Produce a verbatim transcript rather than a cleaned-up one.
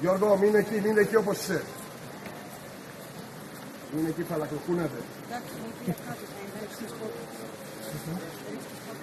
Γιώργο, μείνε εκεί, μείνε εκεί όπως είσαι. Μείνε εκεί, φαλακροκούνατε. Εντάξει, μου πει κάτω, θα είναι